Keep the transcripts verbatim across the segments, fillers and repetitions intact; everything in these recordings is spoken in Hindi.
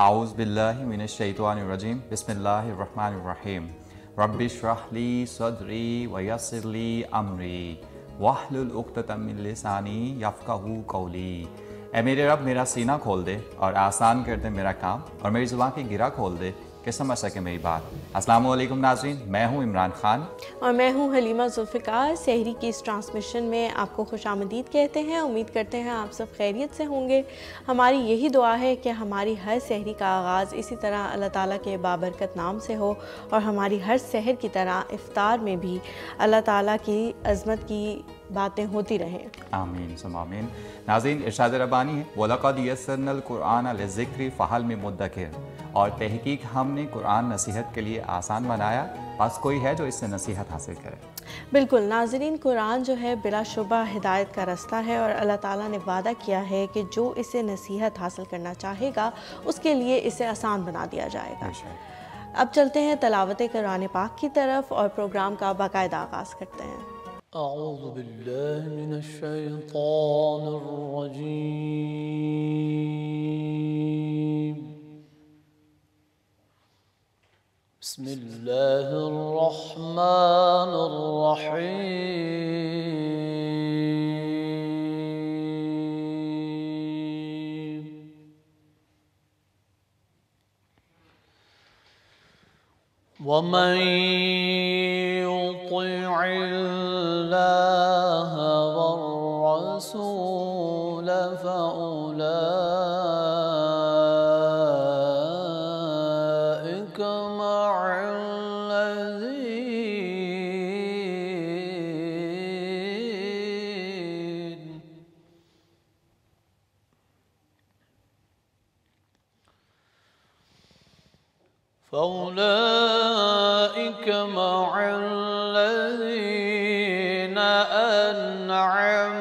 आऊज़ बिल्लाहि मिनश शैतानिर रजीम बिस्मिल्लाहिर रहमानिर रहीम रब्बिश्रह ली सदरी व यस्सिर ली अमरी वहलुल उक़दतम मिन लिसानी यफ़क़हू क़ौली। ऐ मेरे रब मेरा सीना खोल दे और आसान कर दे मेरा काम, और मेरी ज़ुबान की गिरा खोल दे कि समझ सके मेरी बात। अस्सलामु अलैकुम नाज़रीन, मैं हूँ इमरान खान और मैं हूँ हलीमा जुल्फ़िकार। सहरी की इस ट्रांसमिशन में आपको खुशामदीद कहते हैं। उम्मीद करते हैं आप सब खैरियत से होंगे। हमारी यही दुआ है कि हमारी हर सहरी का आगाज़ इसी तरह अल्लाह ताला के बाबरकत नाम से हो, और हमारी हर सहर की तरह इफ्तार में भी अल्लाह ताला की अज़मत की बातें होती रहें। आमीन सुम आमीन। नाज़रीन, इरशाद रब्बानी है वलक़द यस्सरनल कुरआन लिज़िक्रि फ़हल मिन मुद्दकिर, और तहकीक हमने कुरान नसीहत के लिए आसान बनाया, बस कोई है जो इससे नसीहत हासिल करे। बिल्कुल नाज़रीन, कुरान जो है बिलाशुबा हिदायत का रास्ता है, और अल्लाह ताला ने वादा किया है कि जो इसे नसीहत हासिल करना चाहेगा उसके लिए इसे आसान बना दिया जाएगा। अब चलते हैं तलावत कुरान पाक की तरफ और प्रोग्राम का बाकायदा आगाज़ करते हैं। अऊज़ु बिल्लाहि मिनश शैतानिर रजीम बिस्मिल्लाहिर रहमानिर रहीम। वमन युति'िल्लाह वर्रसूल फउलाइक मअल्लज़ीन फउलाइक मअल्लज़ीन अन'अम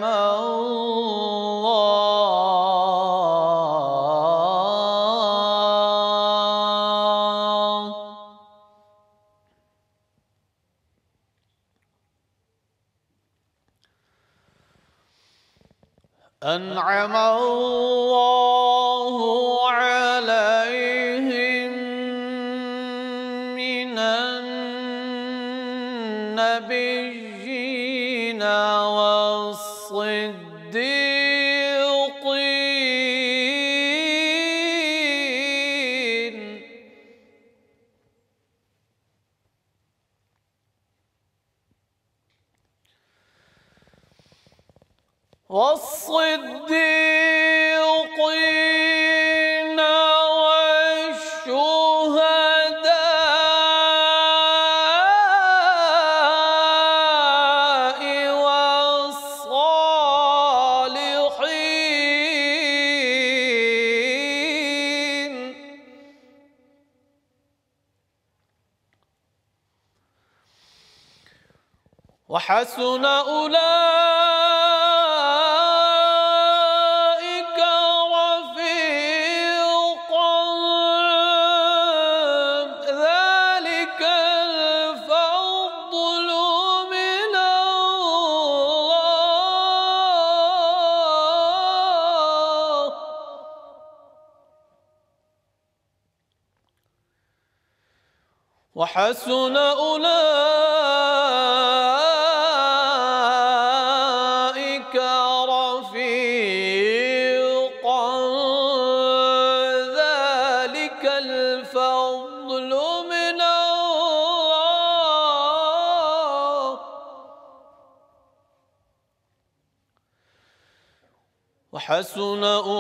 أنعم الله عليهم من النبيين والصديقين والصديقين والشهداء والصالحين وحسن أولئك رفيقا ذلك الفضل من الله وحسن أولئك رفيقا ذلك الفضل من الله وحسن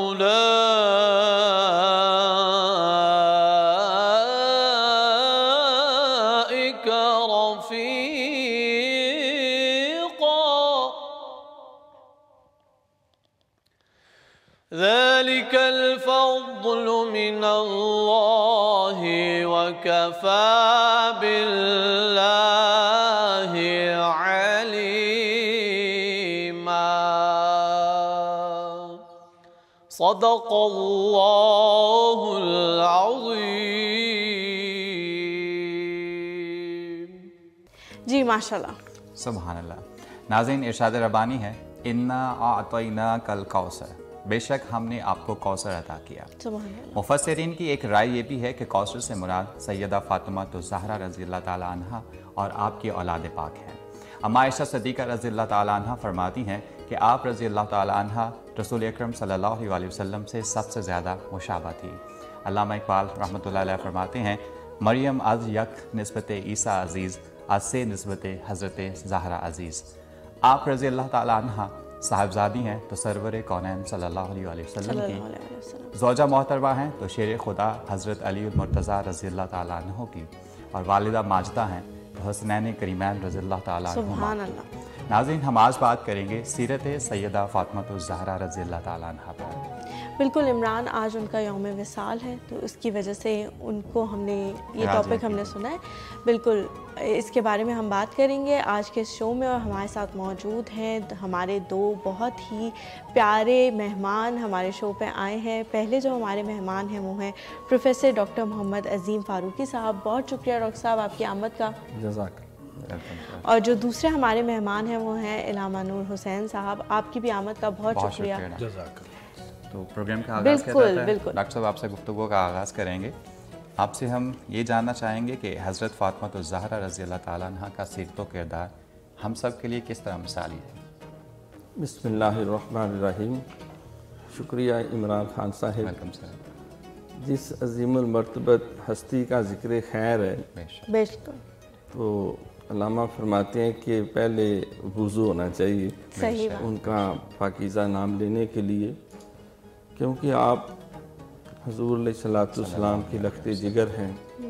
أولئك رفيقا ذلك الفضل من الله وكفى بالله عليما صدق الله العظीम। जी माशाल्लाह, सुभान अल्लाह। नाज़रीन, इरशाद रब्बानी है इन्ना आतैना कल कौसर, बेशक हमने आपको कौसर अता किया। सुभान अल्लाह। मुफस्सिरीन की एक राय ये भी है कि कौसर से मुराद सैयदा फातिमा तो ज़हरा रज़ी अल्लाह ताला अन्हा और आपकी औलाद पाक हैं। अम्मा आयशा सिद्दीक़ा रज़ी अल्लाह ताला अन्हा फरमाती हैं कि आप रज़ी अल्लाह ताला अन्हा रसूल अकरम सल्लल्लाहु अलैहि वसल्लम से सबसे ज़्यादा मुशाबा थी। अल्लामा इकबाल रहमतुल्लाह अलैह फरमाते हैं, मरियम अज़ यक निस्बत ईसा अज़ीज़ अज़ से निस्बत हज़रत ज़हरा अज़ीज़। आप रज़ी अल्लाह ताला अन्हा साहिबजादी हैं तो सरवर कौनैन सल्लल्लाहु अलैहि वसल्लम की, ज़ौजा मोहतरमा हैं तो शेर खुदा हज़रत अली मुर्तज़ा रज़ी अल्लाह ताला अन्हु की, और वालिदा माजदा हैं तो हसनैन करीमैन रज़ी अल्लाह ताला अन्हुमा। नाज़रीन, हम आज बात करेंगे सीरत सैयदा फातिमा तो ज़हरा रज़ी अल्लाह ताला अन्हा पर। बिल्कुल इमरान, आज उनका यौम विसाल है तो उसकी वजह से उनको हमने ये टॉपिक हमने सुना है। बिल्कुल इसके बारे में हम बात करेंगे आज के शो में, और हमारे साथ मौजूद हैं हमारे दो बहुत ही प्यारे मेहमान हमारे शो पे आए हैं। पहले जो हमारे मेहमान हैं वो हैं प्रोफेसर डॉक्टर मोहम्मद अज़ीम फ़ारूकी साहब। बहुत शुक्रिया डॉक्टर साहब आपकी आमद का। जज़ाकल्लाह। और जो दूसरे हमारे मेहमान हैं वो हैं इल्हामा नूर हुसैन साहब, आपकी भी आमद का बहुत शुक्रिया। तो प्रोग्राम का आगाज़ बिल्कुल करते हैं। बिल्कुल डॉक्टर साहब, आपसे गुफ्तगू का आगाज़ करेंगे। आपसे हम ये जानना चाहेंगे कि हज़रत फातिमा तो ज़हरा रज़ी अल्लाह ताला अन्हा का सीरत व किरदार हम सब के लिए किस तरह मिसाली है। बिस्मिल्लाहिर्रहमानिर्रहीम। शुक्रिया इमरान खान साहिब, वेलकम सर। जिस अज़ीमुल मर्तबत हस्ती का ज़िक्र खैर है, बिल्कुल तो अल्लामा फरमाते हैं कि पहले वुज़ू होना चाहिए सही बात। उनका पाकीज़ा नाम लेने के लिए, क्योंकि आप हुज़ूर अलैहिस्सलाम की लख्ते जिगर हैं,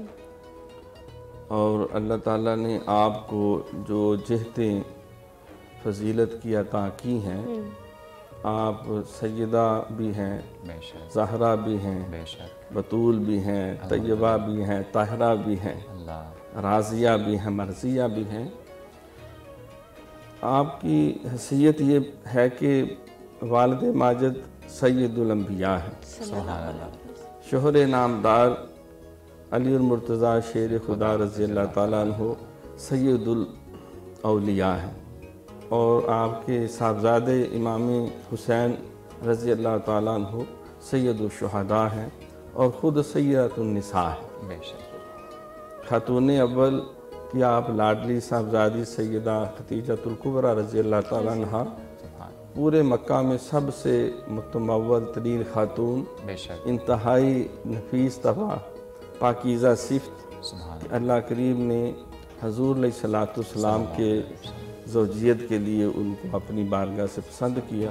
और अल्लाह ताला ने आपको जो जहतें फजीलत की अता की हैं, आप सैयदा भी हैं, ज़हरा भी हैं, बतूल भी हैं, तैयबा भी हैं, ताहिरा भी हैं, राज़िया भी हैं, मर्ज़िया भी हैं। आपकी हैसियत ये है कि वालिद माजिद सैयदुल अंबिया है, शोहर नामदार अली मुर्तज़ा शेर खुदा रज़ी अल्लाह ताला अन्हु सैयदुल औलिया है, और आपके साहबजादे इमाम हुसैन रज़ी अल्लाह ताला अन्हु सैयदुल शुहदा हैं, और ख़ुद सैयदुन निसा है। खातून अव्वल की आप लाडली साहबजादी सैयदा खतीजतुल कुबरा रज़ी अल्लाह ताला अन्हा पूरे मक्का में सबसे मुतमव्वल तरीन खातून, इंतहाई नफीस तबा पाकीज़ा सिफ़त, अल्लाह करीम ने हज़ूर अलैहिस्सलाम के ज़ौजियत के लिए उनको अपनी बारगाह से पसंद किया।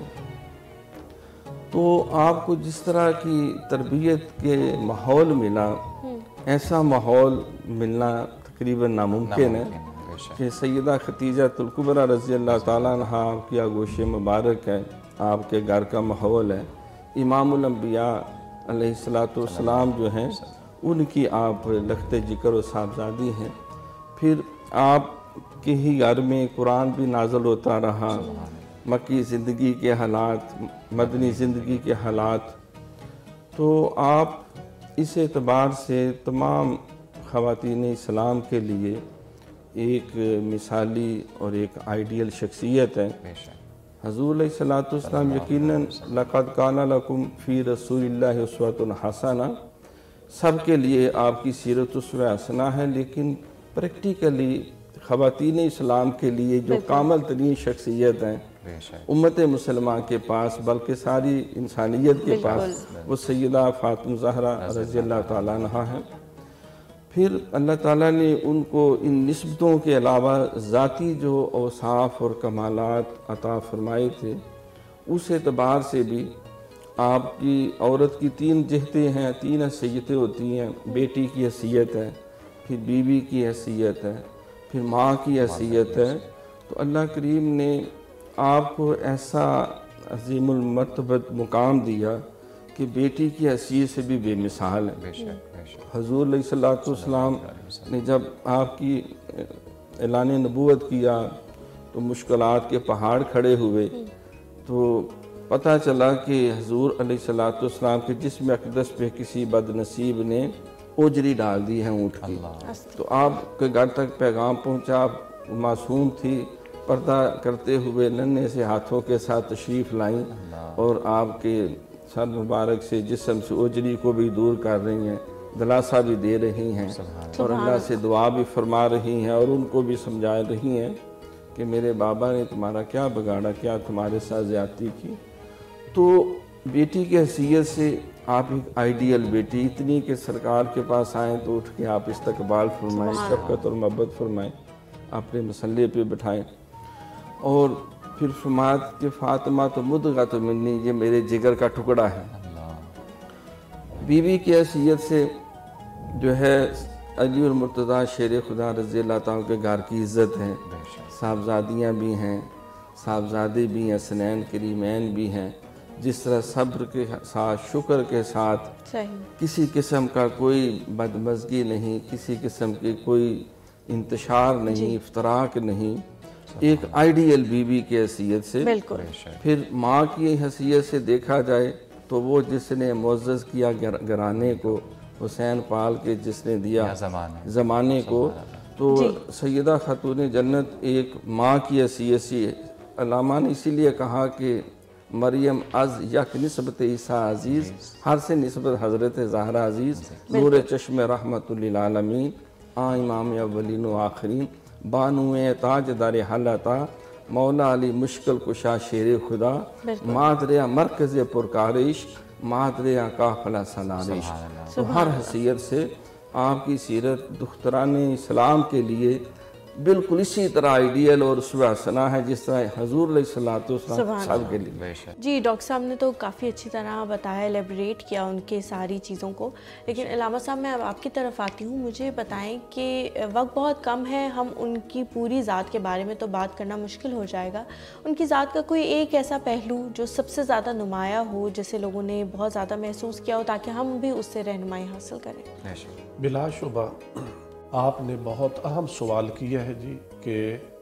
तो आपको जिस तरह की तरबियत के माहौल मिला, ऐसा माहौल मिलना तकरीबन नामुमकिन है कि सैयदा खतीजतुल कुबरा रज़ी अल्लाह ताला अन्हा आपकी आगोश मुबारक है, आपके घर का माहौल है। इमामुल अंबिया अलैहिस्सलाम जो हैं उनकी आप लख्ते जिक्र और साहबजादी हैं। फिर आपके ही घर में कुरान भी नाज़िल होता रहा, मक्की ज़िंदगी के हालात, मदनी ज़िंदगी के हालात, तो आप इस एतबार से तमाम ख़वातीन इस्लाम के लिए एक मिसाली और एक आइडियल शख्सियत है। हज़ूर अलैहिस्सलाम यकीनन लक़द काना लकुम फ़ी रसूलिल्लाहि उस्वतुन हसना, सब के लिए आपकी सीरत उस्वा हसना है, लेकिन प्रैक्टिकली ख़वातीन इस्लाम के लिए जो कामल तरीन शख्सियत हैं उम्मत मुसलमान के पास, बल्कि सारी इंसानियत के पास, वो सैयदा फातिमा ज़हरा रज़ी अल्लाह ताला अन्हा है। फिर अल्लाह ताला ने उनको इन निस्बतों के अलावा ज़ाती जो औसाफ और कमालात अता फरमाए थे, उस एतबार से भी आपकी औरत की तीन जहतें हैं, तीन हैसियतें होती हैं। बेटी की हैसियत है, फिर बीवी की हैसियत है, फिर माँ की हैसियत है। तो अल्लाह करीम ने आपको ऐसा अज़ीमुल मर्तबत मुकाम दिया कि बेटी की हैसियत से भी बेमिसाल है। हज़ूर अलैहिस्सलाम ने जब आपकी ऐलान नबूवत किया तो मुश्किलात के पहाड़ खड़े हुए, तो पता चला कि हज़ूर अलैहिस्सलाम के जिस्म अक़दस पे किसी बदनसीब ने ओजरी डाल दी है ऊँट की। तो आपके घर तक पैगाम पहुँचा, आप मासूम थी, पर्दा करते हुए नन्हे से हाथों के साथ तशरीफ़ लाईं और आपके सर मुबारक से जिस्म से ओजरी को भी दूर कर रही हैं, दिलासा भी दे रही हैं और अल्लाह से दुआ भी फरमा रही हैं और उनको भी समझा रही हैं कि मेरे बाबा ने तुम्हारा क्या बिगाड़ा, क्या तुम्हारे साथ ज़्यादती की। तो बेटी की हैसियत से आप एक आइडियल बेटी, इतनी कि सरकार के पास आएँ तो उठ के आप इस्तकबाल फरमाएँ, शफ़क़त और मोहब्बत फरमाएँ, अपने मसल्ले पे बिठाएँ और फिर फरमात के फ़ातिमा तो मुद्गा तो मिलनी, ये मेरे जिगर का टुकड़ा है। बीवी की हैसियत से जो है अली और मुर्तज़ा शेर खुदा रज़ी अल्लाह तआला के घर की इज़्ज़त है। साहबजादियाँ भी हैं, साहबजादे भी हैं, हसनैन करीमैन भी हैं। जिस तरह सब्र के साथ, शुक्र के साथ, किसी किस्म का कोई बदमज़गी नहीं, किसी किस्म की कोई इंतशार नहीं, इफ्तराक नहीं, एक आइडियल बीवी की हैसियत से। फिर माँ की हैसियत से देखा जाए तो वो जिसने मुअज़्ज़ज़ किया घराने को, हुसैन पाल के जिसने दिया ज़माने को, तो सैयदा खातून जन्नत एक माँ की हैसियत से अल्लामा ने इसीलिए कहा कि मरियम अज़ यक निस्बत ईसा अज़ीज़, हर से निस्बत हज़रत ज़हरा अज़ीज़, नूर चश्म रहमतुल लिल आलमीन, आ इमाम अव्वलीन व आखिरीन, बानुए ताजदार हलता, मौला अली मुश्किल कुशा शेर खुदा, मादरिया मरकज़ पुरकारिश, मादरिया काफ़िला सलारिश। तो हर हैसियत से आपकी सीरत दुख्तराने इस्लाम के लिए बिल्कुल इसी तरह आइडियल और सुहासना है जिस तरह हजूर अलैहिस्सलातु वस्सलाम सब के लिए। जी डॉक्टर साहब ने तो काफ़ी अच्छी तरह बताया, एलेबरेट किया उनके सारी चीज़ों को। लेकिन अल्लामा साहब मैं अब आपकी तरफ आती हूँ, मुझे बताएं कि वक्त बहुत कम है, हम उनकी पूरी ज़ात के बारे में तो बात करना मुश्किल हो जाएगा। उनकी ज़ात का कोई एक ऐसा पहलू जो सबसे ज़्यादा नुमाया हो, जिसे लोगों ने बहुत ज़्यादा महसूस किया हो, ताकि हम भी उससे रहनुमाई हासिल करें। बिलाशुबा आपने बहुत अहम सवाल किया है जी कि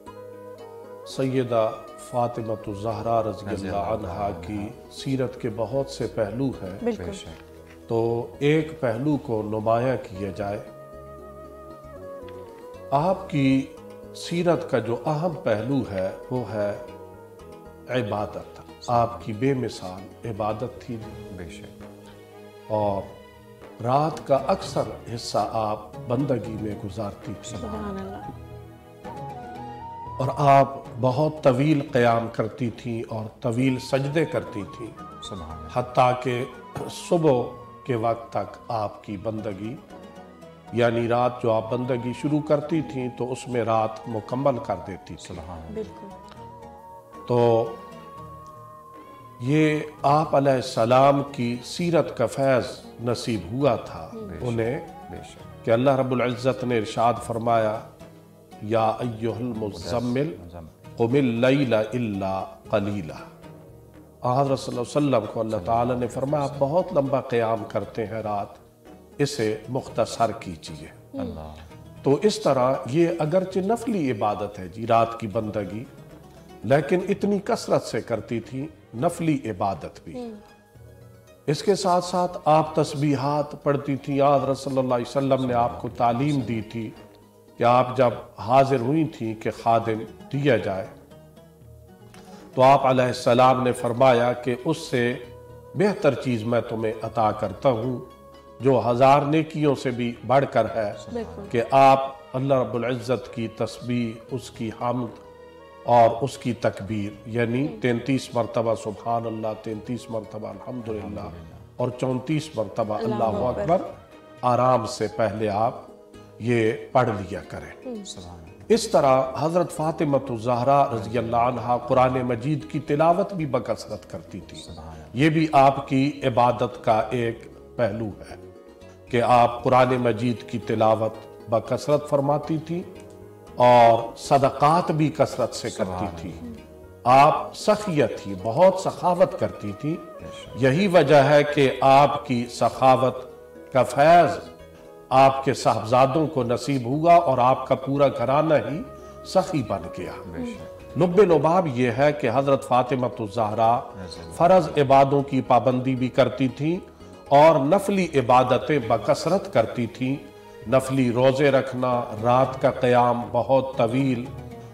सैयदा फ़ातिमा ज़हरा रज़ियल्लाहु अन्हा की सीरत के बहुत से पहलू हैं, तो एक पहलू को नुमाया किया जाए। आपकी सीरत का जो अहम पहलू है वो है इबादत। आपकी बेमिसाल इबादत थी बेशक, और रात का अक्सर हिस्सा आप बंदगी में गुजारती थी और आप बहुत तवील क़याम करती थी और तवील सजदे करती थी, हत्ता के सुबह के वक्त तक आपकी बंदगी, यानी रात जो आप बंदगी शुरू करती थी तो उसमें रात मुकम्मल कर देती थी। तो ये आप अलैहिस्सलाम की सीरत का फैज़ नसीब हुआ था उन्हें कि अल्लाह रब्बुल इज़्ज़त ने इरशाद फरमाया, या अय्युहल मुज़्ज़म्मिल क़ुमिल लैला इल्ला क़लीला। हज़रत सल्लल्लाहु अलैहि वसल्लम को अल्लाह ताला ने फरमाया आप बहुत लंबा क़याम करते हैं रात, इसे मुख्तसर कीजिए। तो इस तरह ये अगरचे नफली इबादत है जी रात की बंदगी, लेकिन इतनी कसरत से करती थी नफली इबादत भी। इसके साथ साथ आप तस्बीहात पढ़ती थी। हज़रत सल्लल्लाहु अलैहि वसल्लम ने आपको तालीम दी थी कि आप जब हाजिर हुई थी कि खादिम दिया जाए तो आप अलैहिस्सलाम ने फरमाया कि उससे बेहतर चीज़ मैं तुम्हें अता करता हूँ जो हज़ार नेकियों से भी बढ़कर है कि आप अल्लाह रब्बुल इज़्ज़त की तस्बीह, उसकी हम्द और उसकी तकबीर, यानी तैंतीस मरतबा सुबहान अल्लाह, तैंतीस मरतबा अल्हम्दुलिल्लाह और चौंतीस मरतबा अल्लाहु अकबर आराम से पहले आप ये पढ़ लिया करें। इस तरह हज़रत फ़ातिमा ज़हरा रज़ियल्लाहु अन्हा कुरान मजीद की तिलावत भी बकसरत करती थी। ये भी आपकी इबादत का एक पहलू है कि आप कुरान मजीद की तिलावत बकसरत फरमाती थी और सदक़ात भी कसरत से करती थी। आप सखियत थी, बहुत सखावत करती थी। यही वजह है कि आपकी सखावत का फैज़ आपके साहबजादों को नसीब हुआ और आपका पूरा घराना ही सखी बन गया। लुब्बे लुबाब यह है कि हज़रत फ़ातिमा ज़हरा फ़र्ज़ इबादों की पाबंदी भी करती थी और नफली इबादतें बकसरत करती थी। नफली रोज़े रखना, रात का क़याम बहुत तवील,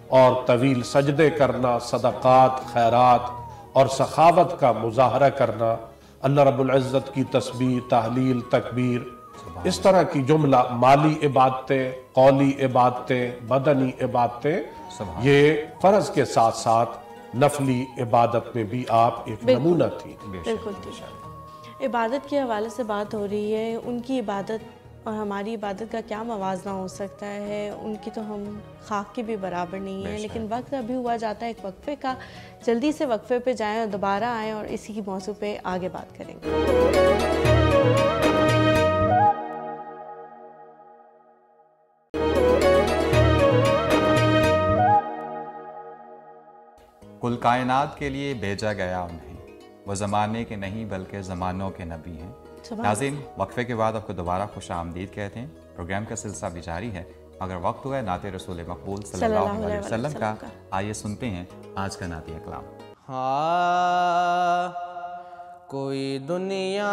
और तवील सजदे करना, सदक़ात, खैरात और सखावत का मुजाहरा करना, अल्लाह रब्बुल इज़्ज़त की तस्बीह, तहलील, तकबीर, इस तरह की जुमला माली इबादतें, कौली इबादतें, बदनी इबादतें, ये फ़र्ज के साथ साथ नफली इबादत में भी आप एक नमूना थी। बिल्कुल ठीक। इबादत के हवाले से बात हो रही है, उनकी इबादत और हमारी इबादत का क्या मवाजना हो सकता है। उनकी तो हम खाक के भी बराबर नहीं है, लेकिन वक्त अभी हुआ जाता है एक वक्फे का। जल्दी से वक्फे पे जाएं और दोबारा आएँ और इसी की मौजू पे आगे बात करेंगे। कुल कायनात के लिए भेजा गया उन्हें, वो ज़माने के नहीं बल्कि ज़मानों के नबी हैं। नाज़रीन, वक्फे के बाद आपको दोबारा खुश आमदीद कहते हैं। प्रोग्राम का सिलसिला भी जारी है, मगर वक्त हुआ है नाते रसूल मकबूल सल्लल्लाहु अलैहि वसल्लम का। आइए सुनते हैं आज का नातिया कलाम। हाँ, कोई दुनिया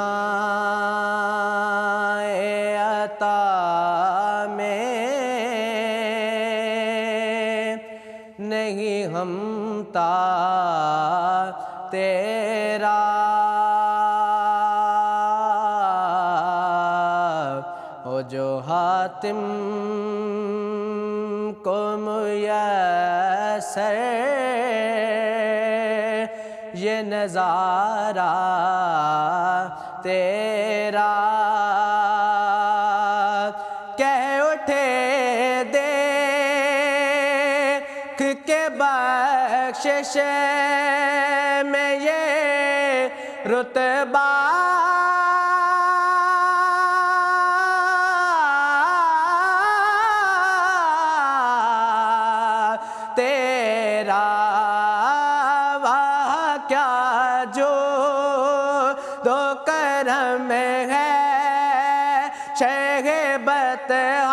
अता में नहीं हमता तेरा, हो जो हातिम को मुयस्सर ये नज़ारा तेरा, कह उठे देख के बख्शिश में ये रुतबा, तेरा वाह क्या जो दो करम है शहबत,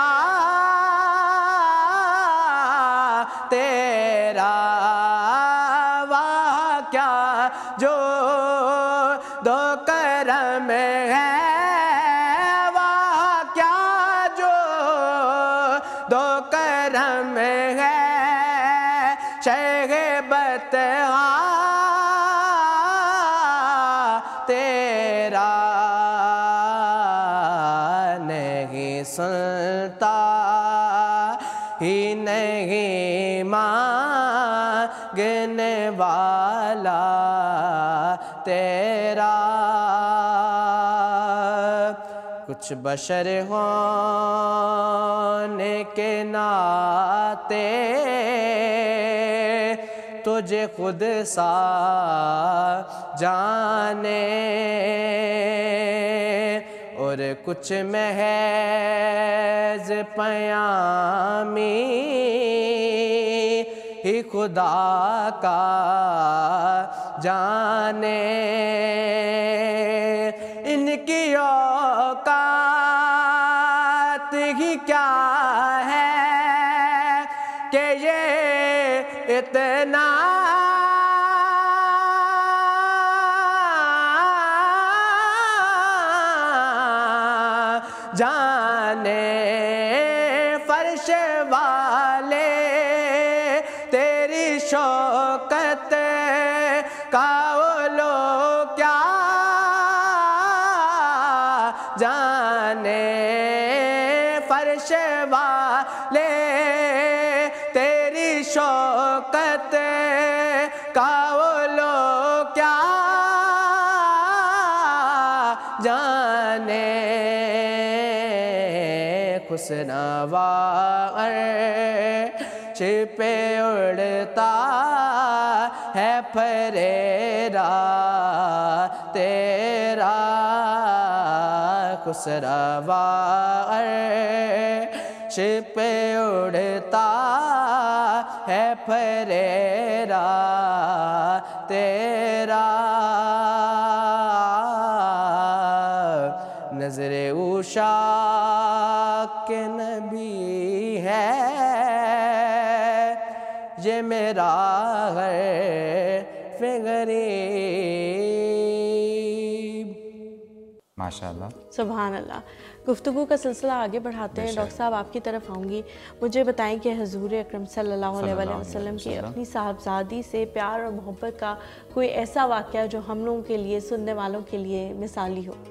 तेरा वाह क्या जो दो करम है, वाह क्या जो दो करम है शहबत, तेरा नहीं सुनता ही नहीं मांगने वाला तेरा, कुछ बशर होने के नाते तुझे खुद सा जाने, और कुछ महज पयामी ही खुदा का जाने, इनकी औकात ही क्या है कि ये इतना जाने, फर्श वाले तेरी शौकत का वो लोग क्या जाने, फर्श वाले तेरी शौकत का वो लोग क्या जाने, खुशनवा छिपे उड़ता है फरेरा तेरा, खुशनवा छिपे उड़ता है फरेरा तेरा, नजरे उषा के नबी है ये मेरा है गरीब। माशाअल्लाह। सुभान अल्लाह। गुफ्तगू का सिलसिला आगे बढ़ाते हैं। डॉक्टर साहब आपकी तरफ आऊँगी। मुझे बताएं कि हुजूर अकरम सल्लल्लाहु अलैहि वसल्लम की अपनी साहबजादी से प्यार और मोहब्बत का कोई ऐसा वाक़या जो हम लोगों के लिए, सुनने वालों के लिए मिसाली हो।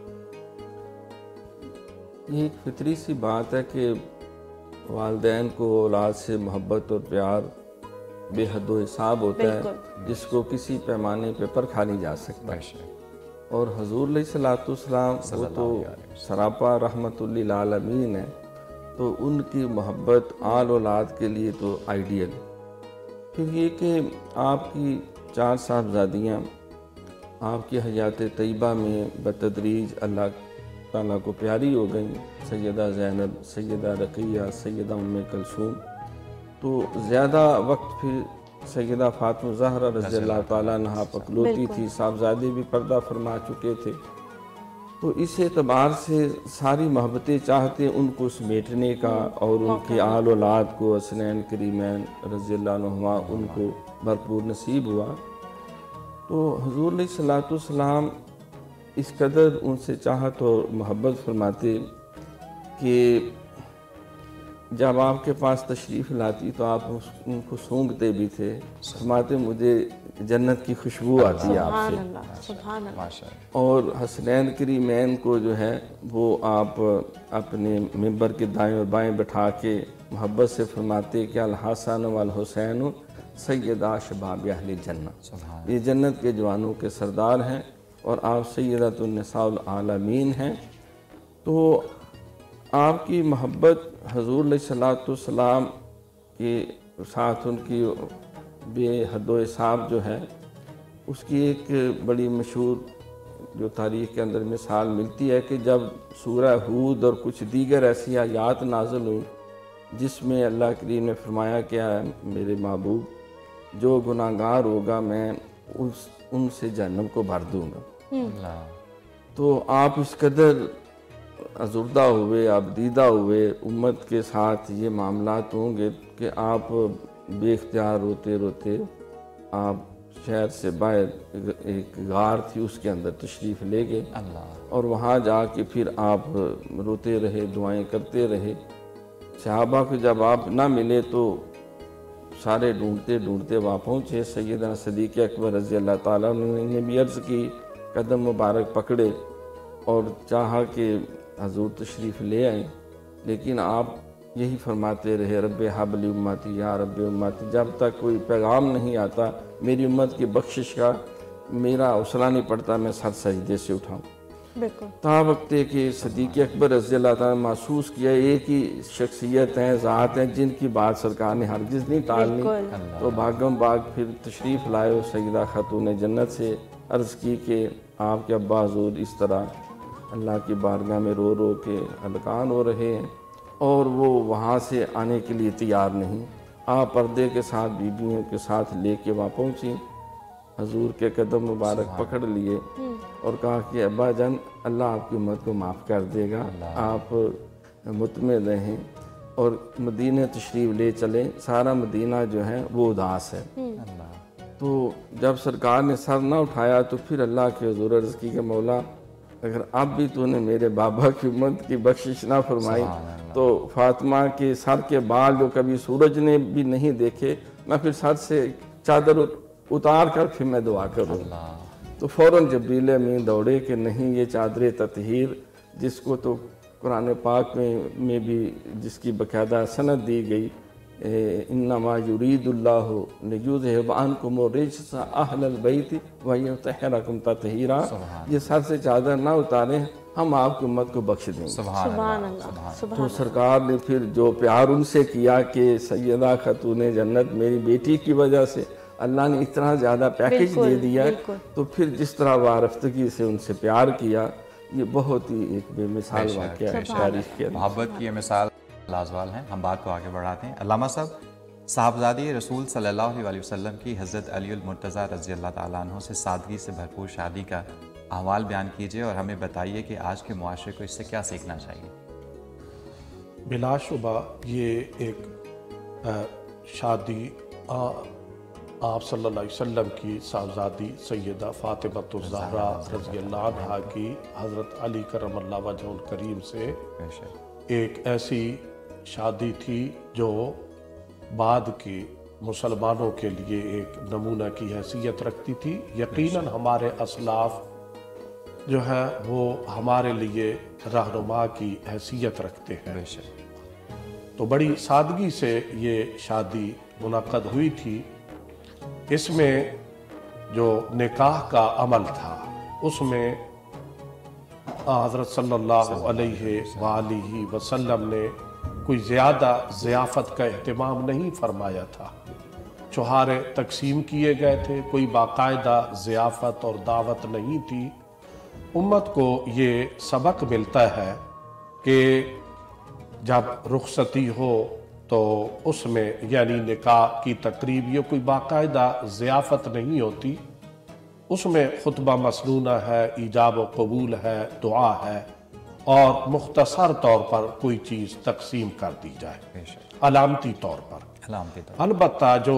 ये एक फितरी सी बात है कि वालिदैन को औलाद से मोहब्बत और प्यार बेहद हिसाब होता है, जिसको किसी पैमाने पे परखा नहीं जा सकता। और हुजूर अलैहिस्सलाम वो तो सरापा रहमतुल लिल आलमीन है, तो उनकी मोहब्बत आल औलाद के लिए तो आइडियल। फिर ये कि आपकी चार साहबजादियाँ आपकी हयात तैयबा में बतदरीज अल्लाह ताला को प्यारी हो गई। सैयदा ज़ैनब, सैयदा रक़िया, सैयदा उम्मे कुलसूम। तो ज़्यादा वक्त फिर सैयदा फातिमा ज़हरा रज़ियल्लाहु ताला अन्हा पकलौती थी, साहबजादे भी पर्दा फरमा चुके थे। तो इस एतबार से सारी मोहब्बतें चाहते उनको समेटने का और उनके आल औलाद को हसनैन करीमैन रज़ियल्लाहु अन्हुमा उनको भरपूर नसीब हुआ। तो हुज़ूर अलैहिस्सलातु वस्सलाम इस कदर उनसे चाहत और मोहब्बत फरमाते कि जब आपके पास तशरीफ़ लाती तो आप उनको सूंघते भी थे, फरमाते मुझे जन्नत की खुशबू आती है आपसे। और हसनैन करीमैन को जो है वो आप अपने मिंबर के दाएं और बाएं बैठा के मोहब्बत से फरमाते कि अल हसन वल हुसैन सैयदा शबाब अहले जन्नत, ये जन्नत के जवानों के सरदार हैं और आप सैयदतुन निसाउल आलमीन हैं। तो आपकी मोहब्बत हुज़ूर अलैहिस्सलातु वस्सलाम के साथ उनकी बेहद हिसाब जो है, उसकी एक बड़ी मशहूर जो तारीख़ के अंदर मिसाल मिलती है कि जब सूरह हूद और कुछ दीगर ऐसी आयात नाज़िल हुई जिसमें अल्लाह करीम ने फरमाया क्या है, मेरे महबूब जो गुनाहगार होगा मैं उस उनसे जहन्नम को भर दूँगा। तो आप इस कदर अजुर्दा हुए, आप दीदा हुए, उम्मत के साथ ये मामलात होंगे कि आप बेख्तियार रोते रोते आप शहर से बाहर एक गार थी उसके अंदर तशरीफ़ ले गए और वहाँ जाके फिर आप रोते रहे, दुआएं करते रहे। सहाबा को जब आप ना मिले तो सारे ढूंढते ढूंढते वहाँ पहुँचे। सैयदना सदीक़ अकबर रज़ी अल्लाह ताला अन्हु ने भी अर्ज़ की, कदम मुबारक पकड़े और चाहा कि हजूर तशरीफ़ ले आए, लेकिन आप यही फरमाते रहे रब्बे हाबली उम्मती या रब्बे उम्मती। जब तक कोई पैगाम नहीं आता मेरी उम्मत की बख्शिश का, मेरा हौसला नहीं पड़ता मैं सर सजदे से उठाऊँ। ता वक्त के सदीक़ अकबर रज़ी अल्लाह ताला महसूस किया एक ही शख्सियत हैं, ज़ात हैं जिनकी बात सरकार ने हरगिज़ नहीं टालनी। तो भागम भाग फिर तशरीफ़ लाए सैयदा खातून जन्नत से अर्ज़ की कि आपके अब्बा हुज़ूर इस तरह अल्लाह की बारगाह में रो रो के हलकान हो रहे हैं और वो वहाँ से आने के लिए तैयार नहीं। आप पर्दे के साथ बीबियों के साथ लेके वहाँ पहुँची, हजूर के कदम मुबारक पकड़ लिए और कहा कि अब्बा जान अल्लाह आपकी उम्मत को माफ़ कर देगा, आप मुतमिन रहें। और मदीने तशरीफ़ ले चले। सारा मदीना जो है वो उदास है। तो जब सरकार ने सर ना उठाया तो फिर अल्लाह के हुज़ूर अर्ज़ की कि मौला अगर अब भी तूने मेरे बाबा की उम्मत की बख्शिश ना फरमाई तो फातिमा के सर के बाल जो कभी सूरज ने भी नहीं देखे, मैं फिर सर से चादर उतार कर फिर मैं दुआ करूँगा। तो फ़ौरन जबरील अमीन दौड़े कि नहीं, ये चादर ततहीर जिसको तो कुरान पाक में में भी जिसकी बाकायदा सनद दी गई, इन्नमा युरीदुल्लाहु लियुज़हिब अन्कुम रिज्सा अहलल बैत व युतहिरकुम तत्हीरा। ये सर से चादर ना उतारें, हम आपकी उम्मत को बख्श देंगे। सुभान अल्लाह। तो सरकार ने फिर जो प्यार उनसे किया कि सैयदा खातून जन्नत मेरी बेटी की वजह से अल्लाह ने इतना ज़्यादा पैकेज दे दिया, तो फिर जिस तरह वारफ्तगी से उनसे प्यार किया, ये बहुत ही एक बेमिसाल वाक़या है तारीख़ के। मोहब्बत की ये मिसाल लाजवाल हैं। हम बात को आगे बढ़ाते हैं। अल्लामा साहब, साहबजादी रसूल सल्लल्लाहु अलैहि वसल्लम की हज़रत अली उल मुर्तज़ा रज़ी अल्लाह ताला अन्हु से सादगी से भरपूर शादी का अहवाल बयान कीजिए और हमें बताइए कि आज के मुआशरे को इससे क्या सीखना चाहिए। बिलाशुबा ये एक आ, शादी आ, आप सल्लल्लाहु अलैहि वसल्लम की साहबजादी सैयदा फातिमतुज़ ज़हरा रज़ी अल्लाह अन्हा की हज़रत अली करमल्लाहु वजहुल करीम से एक ऐसी शादी थी जो बाद के मुसलमानों के लिए एक नमूना की हैसियत रखती थी। यकीनन हमारे असलाफ जो है वो हमारे लिए रहनुमा की हैसियत रखते हैं। तो बड़ी सादगी से ये शादी मुनक़्क़द हुई थी। इसमें जो निकाह का अमल था उसमें हज़रत सल्लल्लाहु अलैहि वसल्लम ने कोई ज़्यादा ज़ियाफ़त का एहतमाम नहीं फरमाया था। चौहारे तकसीम किए गए थे, कोई बाकायदा ज़ियाफ़त और दावत नहीं थी। उम्मत को ये सबक मिलता है कि जब रुखसती हो तो उसमें यानी निकाह की तकरीब ये कोई बाकायदा ज़ियाफ़त नहीं होती, उसमें खुतबा मसनूना है, ईजाब व कबूल है, दुआ है और मुख्तसर तौर पर कोई चीज़ तकसीम कर दी जाए अलामती तौर पर। अलबत्ता जो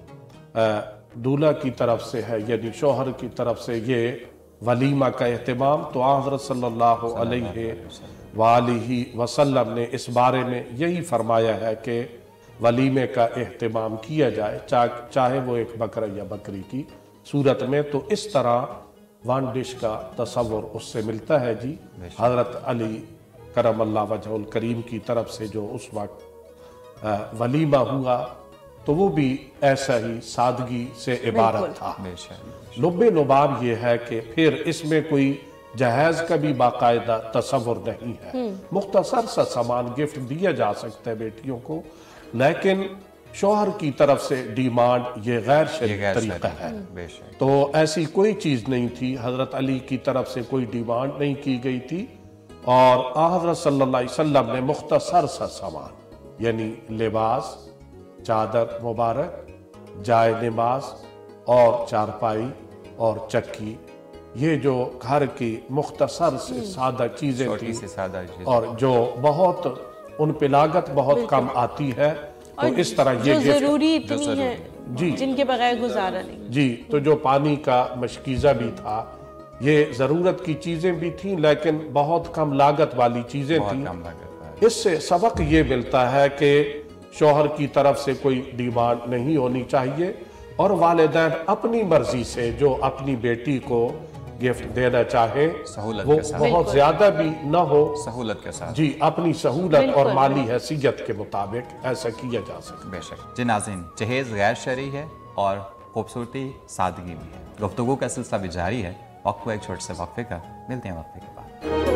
दूल्हा की तरफ से है यानी शौहर की तरफ से ये वलीमा का एहतमाम, तो हज़रत सल्लल्लाहु अलैहि वालिही वसल्लम ने इस बारे में यही फरमाया है कि वलीमे का एहतमाम किया जाए, चा, चाहे वो एक बकरा या बकरी की सूरत में। तो इस तरह वन डिश का तसव्वुर उससे मिलता है जी। हज़रत अली करमल्लाहु वजहुल करीम की तरफ से जो उस वक्त वलीमा हुआ तो वो भी ऐसा ही सादगी से इबारत था। लुब्बे लुबाब ये है कि फिर इसमें कोई जहेज का भी बाकायदा तसव्वुर नहीं है। मुख्तसर सा सामान गिफ्ट दिया जा सकता है बेटियों को, लेकिन शौहर की तरफ से डिमांड ये गैर शरीय तरीका है। तो ऐसी कोई चीज नहीं थी, हजरत अली की तरफ से कोई डिमांड नहीं की गई थी और हजरत सल्लल्लाहु अलैहि वसल्लम ने मुख्तसर सा सामान यानी लिबास, चादर मुबारक, जाय नमाज और चारपाई और चक्की, ये जो घर की मुख्तसर से सादा चीजें थी और जो बहुत उन पे लागत बहुत कम आती है, तो इस तरह ये जरूरी इतनी है जी जिनके बगैर गुजारा नहीं जी। तो जो पानी का मशकीज़ा भी था, ये ज़रूरत की चीज़ें भी थी लेकिन बहुत कम लागत वाली चीज़ें थी। इससे सबक ये मिलता है कि शौहर की तरफ से कोई डिमांड नहीं होनी चाहिए और वालिदैन अपनी मर्जी से जो अपनी बेटी को गिफ्ट देना चाहे वो बहुत ज्यादा भी न हो, सहूलत के साथ जी, अपनी सहूलत और माली हैसियत के मुताबिक ऐसा किया जा सकता है। बेशक जी। नाज़रीन, जहेज गैर शरई है और खूबसूरती सादगी भी है। गुफ्तगू का सिलसिला भी जारी है। वक्त को एक छोटे से वक्फे का, मिलते हैं वक्फे के बाद।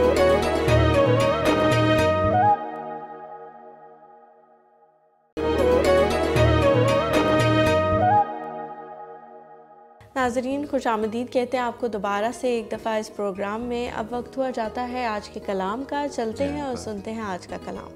नाज़रीन, खुशामदीद कहते हैं आपको दोबारा से एक दफ़ा इस प्रोग्राम में। अब वक्त हुआ जाता है आज के कलाम का। चलते हैं और सुनते हैं आज का कलाम।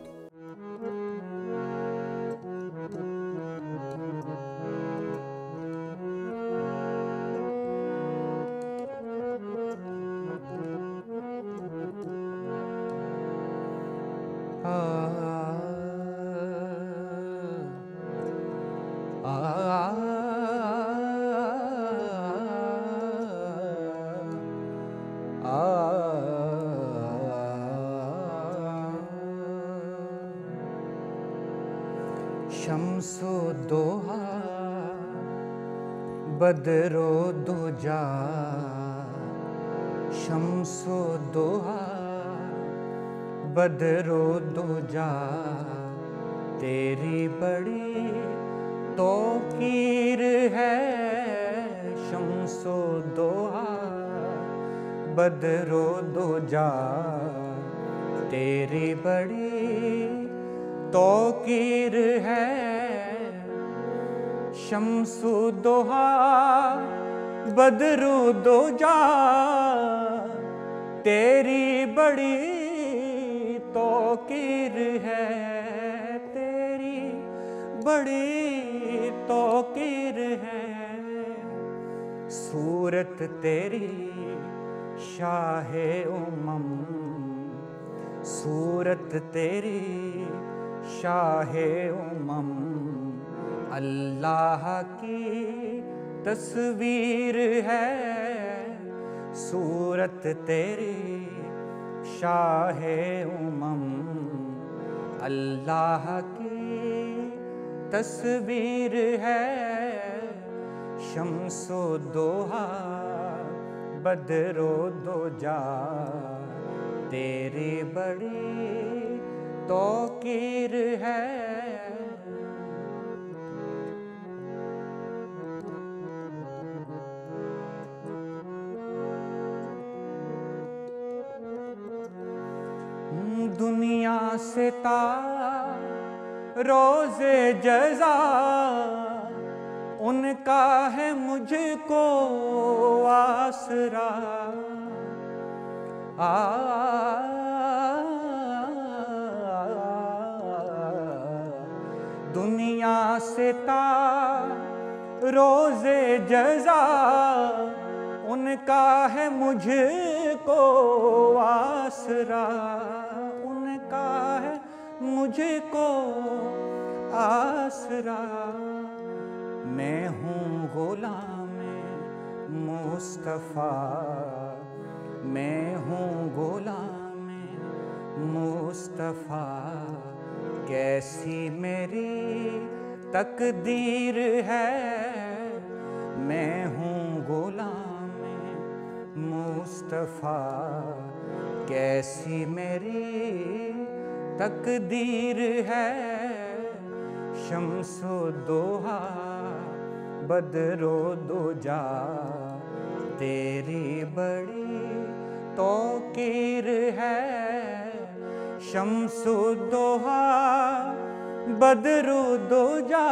शम्सो दोहा बदरो दुजा, शम्सो दोहा बदरो दुजा, तेरी बड़ी तौकीर है। शम्सो दोहा बदरो दुजा, तेरी बड़ी तौकीर है। शम्सु दोहा बदरू दोजा, तेरी बड़ी तौकीर है, तेरी बड़ी तौकीर है। सूरत तेरी शाहे उमम, सूरत तेरी शाहे उमम, अल्लाह अल्लाह की तस्वीर है सूरत तेरी शाहे उमम। अल्लाह की तस्वीर है शम्सो दोहा बदरो दोजा। तेरी बड़ी तौकीर है। दुनिया से ता रोज़े जज़ा उनका है मुझको आसरा। आ दुनिया से ता रोज़े जज़ा उनका है मुझको आसरा। उनका है मुझको आसरा। मैं हूँ गुलाम मुस्तफ़ा। मैं हूँ गुलाम मुस्तफ़ा। कैसी मेरी तकदीर है। मैं हूँ गुलाम मुस्तफ़ा। कैसी मेरी तकदीर है। शम्सो दोहा बदरो दोजा। तेरी बड़ी तौकीर है। शम्सो दोहा बदरो दोजा।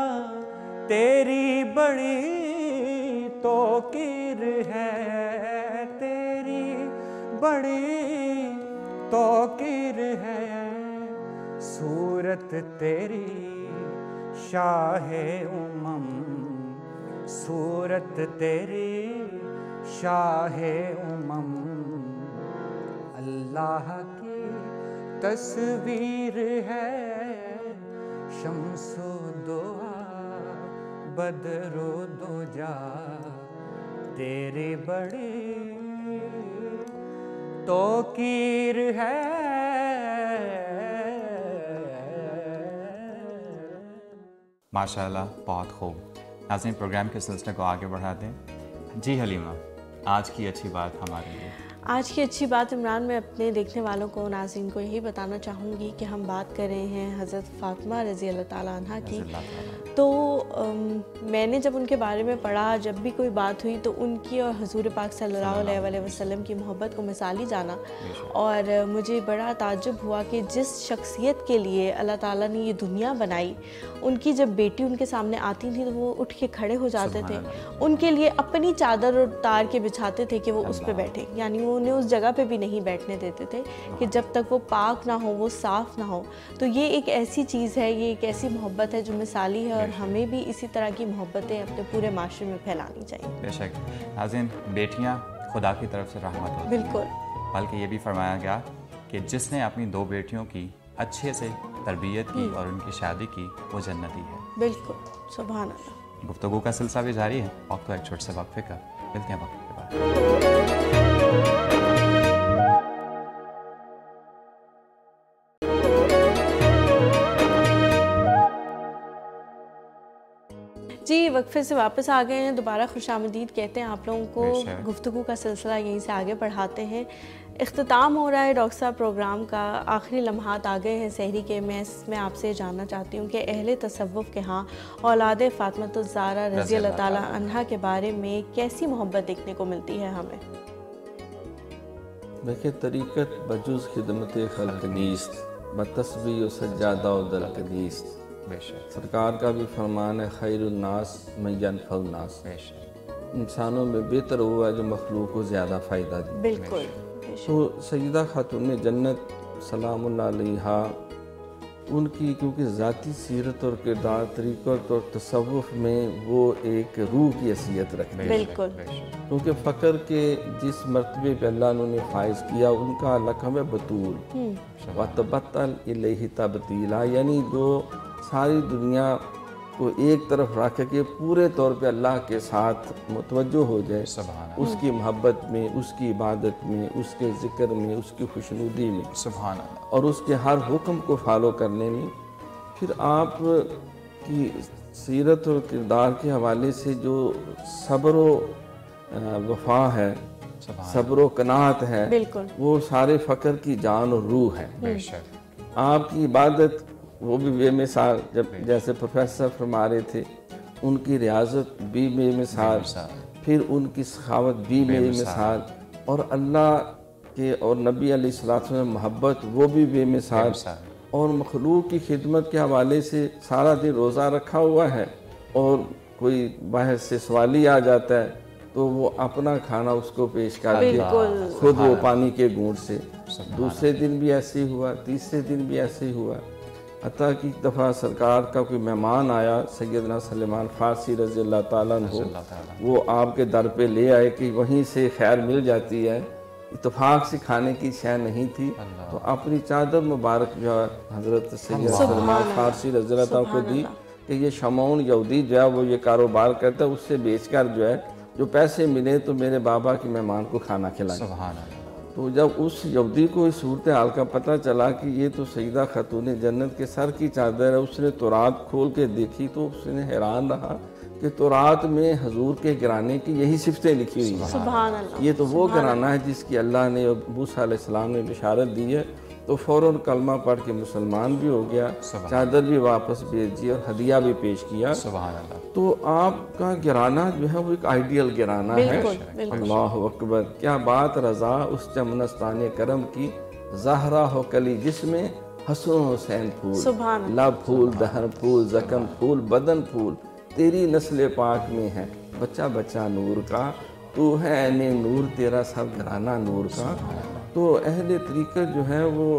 तेरी बड़ी तौकीर है। तेरी बड़ी तौकीर है। सूरत तेरी शाहे उमम। सूरत तेरी शाहे उमम। अल्लाह की तस्वीर है शम्सो दोहा बदरो दोजा। तेरी बड़ी तौकीर है। माशाअल्लाह, बहुत खूब। नाज़रीन, प्रोग्राम के सिलसिले को आगे बढ़ाते हैं। जी हलीमा, आज की अच्छी बात हमारे लिए। आज की अच्छी बात इमरान, मैं अपने देखने वालों को, नाज़रीन को यही बताना चाहूँगी कि हम बात कर रहे हैं हज़रत फ़ातिमा रज़ी अल्लाह ताला अन्हा की। तो अम, मैंने जब उनके बारे में पढ़ा, जब भी कोई बात हुई तो उनकी और हुज़ूर पाक सल्लल्लाहु अलैहि वसल्लम की मोहब्बत को मिसाली जाना। और मुझे बड़ा ताज्जुब हुआ कि जिस शख्सियत के लिए अल्लाह ताला ने ये दुनिया बनाई, उनकी जब बेटी उनके सामने आती थी तो वो उठ के खड़े हो जाते थे। उनके लिए अपनी चादर उतार के बिछाते थे कि वो उस पर बैठे, यानी वो उन्हें उस जगह पे भी नहीं बैठने देते थे कि जब तक वो पाक ना हो, वो साफ़ ना हो। तो ये एक ऐसी चीज़ है, ये एक ऐसी मोहब्बत है जो मिसाली है, और हमें भी इसी तरह की मोहब्बतें अपने पूरे माशरे में फैलानी चाहिए। बेशक। नाज़रीन, बेटियाँ खुदा की तरफ से रहमत होती हैं। बिल्कुल। बल्कि ये भी फरमाया गया कि जिसने अपनी दो बेटियों की अच्छे से तरबियत की और उनकी शादी की, वो जन्नती है। बिल्कुल, सुभान अल्लाह। गुफ्तगू का सिलसिला भी जारी है। वक्त तो एक छोटे से वक्फे का, मिलते हैं वक्फे के बाद। जी, वक्फे से वापस आ गए हैं। दोबारा खुशामदीद कहते हैं आप लोगों को। गुफ्तगू का सिलसिला यहीं से आगे बढ़ाते हैं। इख्तिताम हो रहा है डॉक्टर साहब प्रोग्राम का, आखिरी लम्हात आ गए हैं सहरी के। मैं मैं आपसे जानना चाहती हूँ कि अहले तसव्वुफ़ के यहाँ औलाद फ़ातिमा रज़ी अल्लाह ताला अन्हा के बारे में कैसी मोहब्बत देखने को मिलती है हमें? देखिए, तरीक़त बजुज़ खिदमत खल्क़ नीस्त बतस्बीह सज्जादा दल्क़ नीस्त। सरकार का भी फरमान है, खैरुन्नास मन यनफ़उन्नास। इंसानों में बेहतर हुआ जो मखलूक को ज़्यादा फ़ायदा दे। बिल्कुल। तो सैयदा खातून जन्नत सलामुल्लाह अलैहा, उनकी क्योंकि ज़ाती सीरत और किरदार, तरीक़त और तसव्वुफ़ में वो एक रूह की हैसियत रखते हैं। बिल्कुल। क्योंकि फ़क्र के जिस मर्तबे पे अल्लाह ने फ़ाइज़ किया, उनका लक़ब है बतूल व तबत्तल इलैहि तबतीला, यानी जो सारी दुनिया को एक तरफ रख के पूरे तौर पे अल्लाह के साथ मुतवज्जो हो जाए, सुभान उसकी मोहब्बत में, उसकी इबादत में, उसके ज़िक्र में, उसकी खुशनुदी में, सुभान अल्लाह, और उसके हर हुक्म को फॉलो करने में, फिर आप की सीरत और किरदार के हवाले से जो सब्र व वफा है, सब्र व कनात है, बिल्कुल, वो सारे फ़क्र की जान और रूह है। बेशक आपकी इबादत वो भी बेमिसाल, जब जैसे प्रोफेसर फरमा रहे थे, उनकी रियाजत भी बेमिसाल, फिर उनकी सखावत भी बेमिसाल, और अल्लाह के और नबी अलैहिस्सलाम में मोहब्बत वो भी बेमिसाल, और मखलूक की खिदमत के हवाले से सारा दिन रोज़ा रखा हुआ है, और कोई बाहर से सवाली आ जाता है तो वो अपना खाना उसको पेश कर के खुद वो पानी के घूंट से, दूसरे दिन भी ऐसे ही हुआ, तीसरे दिन भी ऐसे ही हुआ। अतः की दफ़ा सरकार का कोई मेहमान आया, सैयदना सलेमान फ़ारसी रज़ी अल्लाह ताला अन्हु, वो आपके दर पे ले आए कि वहीं से खैर मिल जाती है, इत्तफाक से खाने की शय नहीं थी, तो अपनी चादर मुबारक जो है हज़रत सैयद सलेमान फ़ारसी रज़ी अल्लाह ताला को दी कि ये शमौन यहूदी जो है वो ये कारोबार करता है, उससे बेचकर जो है जो पैसे मिले तो मेरे बाबा के मेहमान को खाना खिलाएं। सुभान अल्लाह। तो जब उस यहूदी को इस सूरत हाल का पता चला कि ये तो सईदा खातून जन्नत के सर की चादर है, उसने तौरात खोल के देखी तो उसने हैरान रहा कि तौरात में हजूर के घराने की यही सिफतें लिखी हुई हैं। सुभान अल्लाह। ये तो वो घराना है जिसकी अल्लाह ने मूसा अलैहिस्सलाम ने बिशारत दी है। तो फ़ौरन कलमा पढ़ के मुसलमान भी हो गया, चादर भी वापस भेज दी और हदिया भी पेश किया। सुभान अल्लाह। तो आपका गिराना जो है वो एक आइडियल गिराना है। अल्लाह अकबर, क्या बात रज़ा उस चमनस्तान करम की, ज़हरा हो कली जिसमें हसन हुसैन फूल, लब फूल दहन फूल ज़ख्म फूल बदन फूल, तेरी नस्ल पाक में है बच्चा बच्चा नूर का, तू है ऐने नूर तेरा सब घराना नूर का। तो अहले तरीक़त जो है वो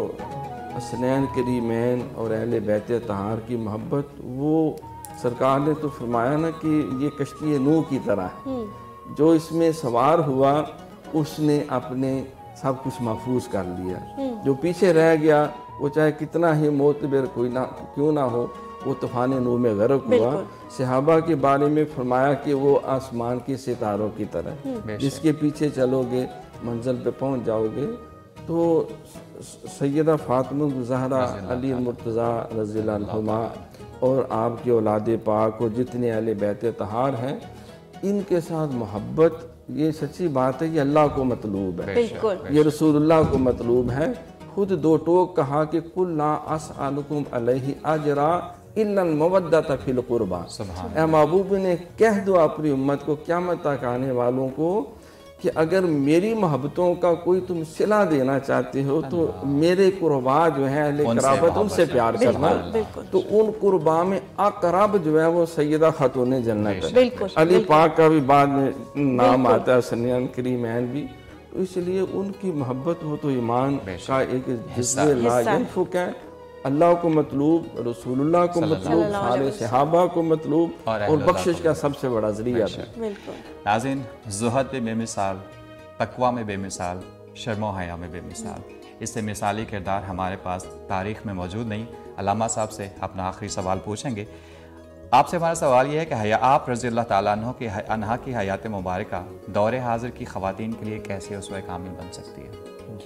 हसनैन करीमैन और अहले बैत तहार की मोहब्बत, वो सरकार ने तो फरमाया ना कि ये कश्ती नूह की तरह है, जो इसमें सवार हुआ उसने अपने सब कुछ महफूज कर लिया, जो पीछे रह गया वो चाहे कितना ही मोतबर कोई ना क्यों ना हो, वो तूफ़ान नूह में गर्क हुआ। सहाबा के बारे में फरमाया कि वो आसमान के सितारों की तरह, जिसके पीछे चलोगे मंजिल पे पहुंच जाओगे। तो सैयदा फातिमा ज़हरा अली मुर्तज़ा रज़ियल्लाहु अन्हुमा और आपके औलाद पाक और जितने अहले बैत तहार हैं, इनके साथ मोहब्बत, ये सच्ची बात है, ये अल्लाह को मतलूब है, ये रसूलुल्लाह को मतलूब है। खुद दो टोक कहा कि कुल ला असअलुकुम अलैहि अजरा इल्लल मवद्दत फिल कुर्बा। ए महबूब ने कह दो अपनी उम्मत को, क़यामत तक आने वालों को, कि अगर मेरी मोहब्बतों का कोई तुम सिला देना चाहते हो तो मेरे कुर्बा जो है अहले कराबत उनसे प्यार करना। तो उन कुर्बा में अकरब जो है वो सैयदा खातून जन्नत है। अली पाक का भी बाद में नाम आता है, सन्यान करीमैन भी। तो इसलिए उनकी मोहब्बत वो तो ईमान का एक जिस्म लायफुक है। अल्लाह को मतलूब, रसूलुल्लाह को मतलूब, सारे सहाबा को मतलूब, और बख्शिश का सबसे बड़ा ज़रिया है। नाज़रीन, ज़ुहद में बेमिसाल, तकवा में बेमिसाल, शर्म हया में बेमिसाल, इससे मिसाली किरदार हमारे पास तारीख़ में मौजूद नहीं। अल्लामा साहब से अपना आखिरी सवाल पूछेंगे। आपसे हमारा सवाल यह है कि हया आप रज़ी अल्लाह ताला अन्हा की अन्हा की हयात मुबारका दौर हाजिर की ख़वातीन के लिए कैसे उसवा कामिल बन सकती है?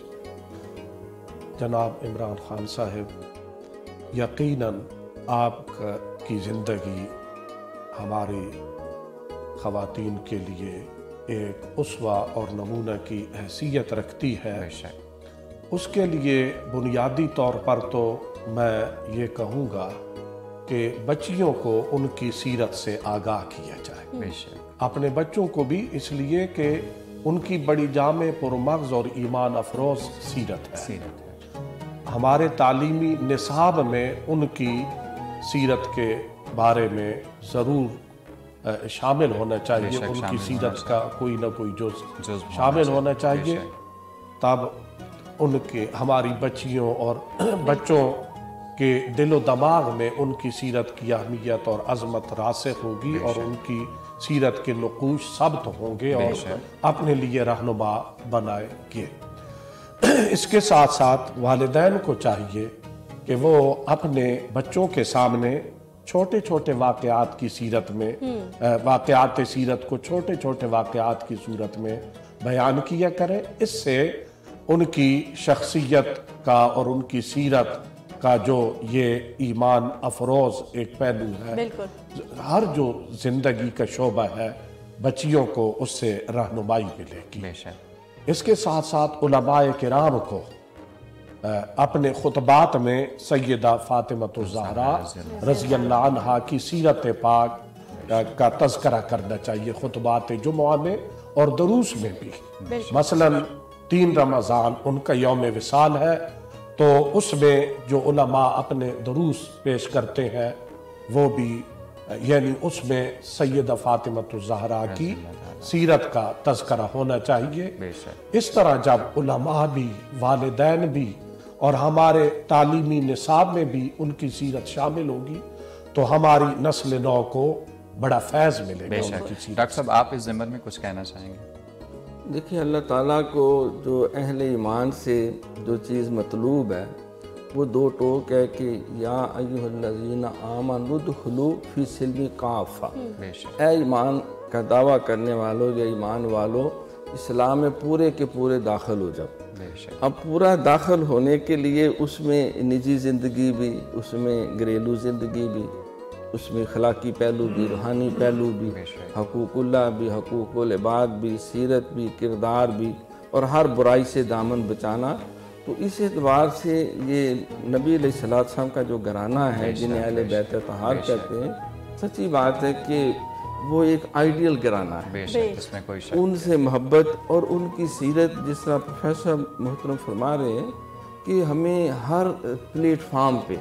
जनाब इमरान खान साहब, यकीनन आप की ज़िंदगी हमारी ख़वातीन के लिए एक उसवा और नमूना की हैसियत रखती है। उसके लिए बुनियादी तौर पर तो मैं ये कहूँगा कि बच्चियों को उनकी सीरत से आगाह किया जाए, अपने बच्चों को भी, इसलिए कि उनकी बड़ी जामे पुरमग़ज़ और ईमान अफरोज़ सीरत है। सीरत है। हमारे तालीमी निसाब में उनकी सीरत के बारे में ज़रूर शामिल होना चाहिए, उनकी सीरत का कोई ना कोई जुज़ शामिल होना चाहिए। तब उनके हमारी बच्चियों और बच्चों के दिलो दिमाग में उनकी सीरत की अहमियत और अज़मत रासिख़ होगी और उनकी सीरत के नुक़ूश सब्त होंगे और अपने लिए रहनुमा बनाएंगे। इसके साथ साथ वालिदैन को चाहिए कि वो अपने बच्चों के सामने छोटे छोटे वाक़यात की सीरत में, वाक़यात सीरत को छोटे छोटे वाक़यात की सूरत में बयान किया करें। इससे उनकी शख्सियत का और उनकी सीरत का जो ये ईमान अफरोज़ एक पहलू है, हर जो ज़िंदगी का शोबा है बच्चियों को उससे रहनुमाई मिलेगी। इसके साथ साथ उलमाए किराम को अपने खुतबात में सैयदा फातिमतुज़ ज़हरा रज़ी अल्लाह अन्हा की सीरत पाक का तज़करा करना चाहिए खुतबात जुमा में और दुरूस में भी। मसलन तीन रमज़ान उनका यौम विसाल है, तो उसमें जो उलमा अपने दुरूस पेश करते हैं वो भी, यानी उसमें सैयदा फातिमतुज़ ज़हरा की सीरत का तज़करा होना चाहिए। इस तरह जब उलमा भी, वालिदैन भी और हमारे तालीमी निसाब में भी उनकी सीरत शामिल होगी तो हमारी नस्ल नौ को बड़ा फैज़ मिलेगा। डॉक्टर साहब, आप इस ज़िम्मत में कुछ कहना चाहेंगे? देखिए, अल्लाह ताला को जो अहले ईमान से जो चीज़ मतलूब है वो दो टोक है कि या अय्युहल्लज़ीना आमनु दुखुलू फी सिल्मी काफ़ा, ए ईमान का दावा करने वालों या ईमान वालों, इस्लाम में पूरे के पूरे दाखिल हो जाओ। अब पूरा दाखिल होने के लिए उसमें निजी ज़िंदगी भी, उसमें घरेलू ज़िंदगी भी, उसमें अखलाकी पहलू भी, रूहानी पहलू भी, हकूकुल्लाह भी, हकूकुल इबाद भी, सीरत भी, किरदार भी, और हर बुराई से दामन बचाना। तो इस एतबार से ये नबी अलैहिस्सलातु वस्सलाम का जो घराना है जिन्हें अहले बैत तहार कहते हैं, सच्ची बात है कि वो एक आइडियल घराना है, इसमें कोई शक उनसे मोहब्बत और उनकी सीरत, जिस तरह प्रोफेसर मोहतरम फरमा रहे हैं कि हमें हर प्लेटफार्म पे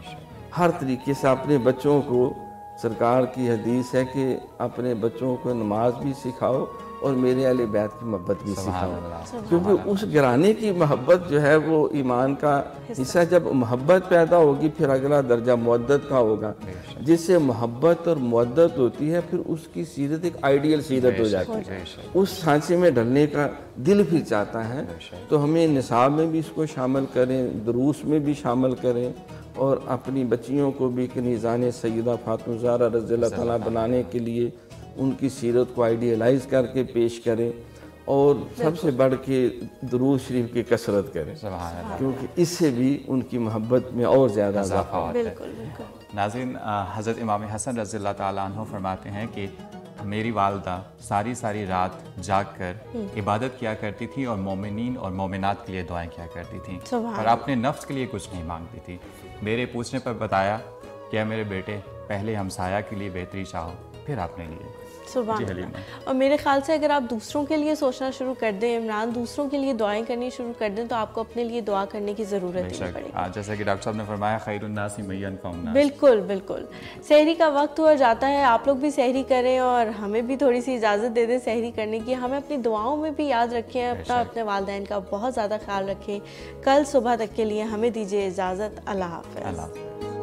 हर तरीके से अपने बच्चों को, सरकार की हदीस है कि अपने बच्चों को नमाज भी सिखाओ और मेरे अहले बैत की मोहब्बत भी सिखाओ, क्योंकि उस घराने की मोहब्बत जो है वो ईमान का हिस्सा। जब मोहब्बत पैदा होगी फिर अगला दर्जा मुवद्दत का होगा, जिससे मोहब्बत और मुवद्दत होती है फिर उसकी सीरत एक आइडियल सीरत हो जाती है। उस सांचे में ढलने का दिल फिर चाहता है, तो हमें निसाब में भी इसको शामिल करें, दुरूस में भी शामिल करें और अपनी बच्चियों को भी कि निज़ाने सैयदा फातिमा ज़हरा रज़ियल्लाहु ताला बनाने के लिए उनकी सीरत को आइडियलाइज करके पेश करें और सबसे बढ़ के दुरूद शरीफ की कसरत करें, क्योंकि इससे भी उनकी मोहब्बत में और ज़्यादा इज़ाफ़ा होता है। नाज़रीन, हज़रत इमाम हसन रज़ियल्लाहु ताला अन्हु फरमाते हैं कि मेरी वालदा सारी सारी रात जाग कर इबादत किया करती थी और मोमिनीन और मोमिनात के लिए दुआएं किया करती थी और अपने नफ्स के लिए कुछ नहीं मांगती थी। मेरे पूछने पर बताया क्या मेरे बेटे, पहले हमसाया के लिए बेहतरी चाहो फिर अपने लिए। सुभान अल्लाह। और मेरे ख्याल से अगर आप दूसरों के लिए सोचना शुरू कर दें इमरान, दूसरों के लिए दुआएं करनी शुरू कर दें, तो आपको अपने लिए दुआ करने की ज़रूरत नहीं पड़ेगी। जैसे कि डॉक्टर साहब ने फरमाया खैरुन्नासी मय्यन फौन्नास। बिल्कुल बिल्कुल। सहरी का वक्त हुआ जाता है, आप लोग भी सहरी करें और हमें भी थोड़ी सी इजाज़त दे दें सहरी करने की। हमें अपनी दुआओं में भी याद रखें, अपना अपने वालिदैन का बहुत ज़्यादा ख्याल रखें। कल सुबह तक के लिए हमें दीजिए इजाज़त। अल्लाह हाफ़िज़।